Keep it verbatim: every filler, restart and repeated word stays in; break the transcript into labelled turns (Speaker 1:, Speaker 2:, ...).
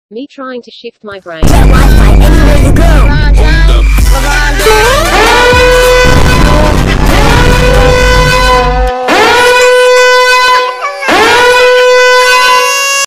Speaker 1: Me trying to shift my brain.
Speaker 2: Get Wi-Fi anywhere you go.